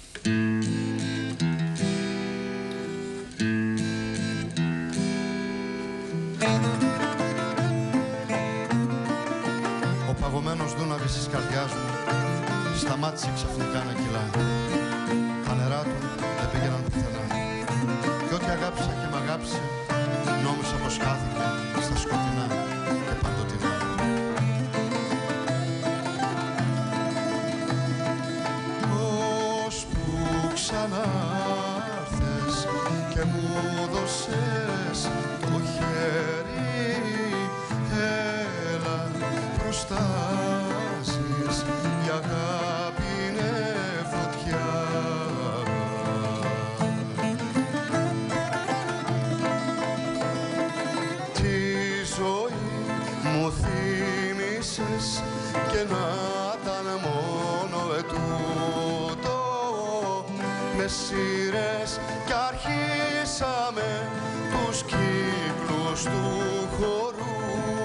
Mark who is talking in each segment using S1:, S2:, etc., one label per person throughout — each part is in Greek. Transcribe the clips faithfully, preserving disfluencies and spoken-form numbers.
S1: Ο παγωμένος δούναβης της καρδιάς μου σταμάτησε ξαφνικά να κυλά. Τα νερά του δεν πήγαιναν πουθενά. Κι ό,τι αγάπησα και μ' αγάπησε, νόμισα πως χάθηκε στα σκοτεινά και παντοτινά. Ως που ξανάρθες και μου δώσες το χέρι, έλα προστάσεις, η αγάπη είναι φωτιά. Τη ζωή μου θύμισες και να ήταν μόνο ετούτο, με σύρες κι αρχίσαμε τους κύκλους του χορού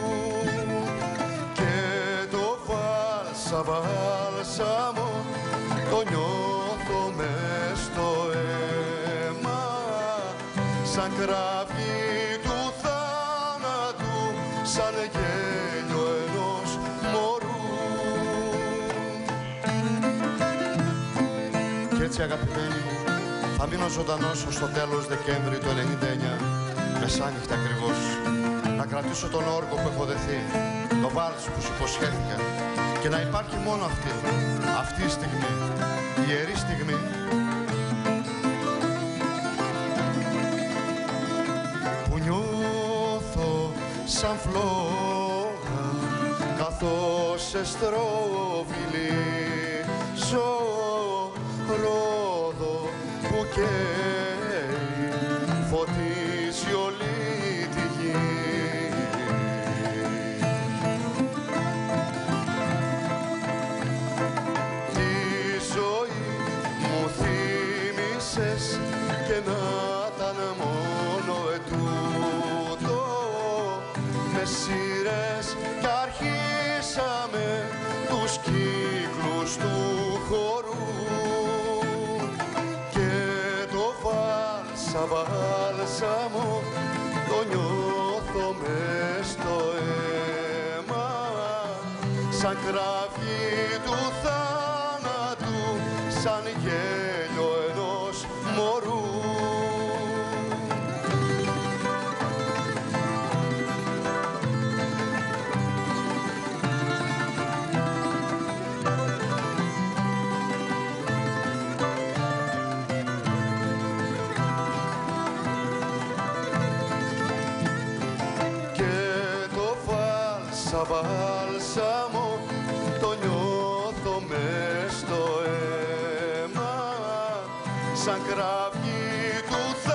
S1: και το βάλσα βάλσαμο το νιώθω μες στο αίμα, σαν κραυγή του θάνατου, σαν γέλιο ενός μωρού. Κι έτσι αγαπημένη μου θα μείνω ζωντανός ως το τέλος Δεκέμβρη του ενενήντα εννιά, μεσάνυχτα ακριβώς, να κρατήσω τον όργο που έχω δεθεί, το βάλς που σου υποσχέθηκα, και να υπάρχει μόνο αυτή, αυτή η στιγμή, η ιερή στιγμή, που νιώθω σαν φλόγα καθώς εστροβιλίζω ρόδο που καίει, φωτίζει όλη τη γη. Τη ζωή μου θύμισες και να ήταν μόνο ετούτο, με σύρες κι αρχίσαμε τους κύκλους του χορού και το βάλσα βάλσαμο το νιώθω μες στο αίμα, σαν κραυγή του θάνατου, σαν γέλιο ενός μωρού. Βάλσα βάλσαμο το νιώθω μες στο αίμα, σαν κραυγή του θάνατου,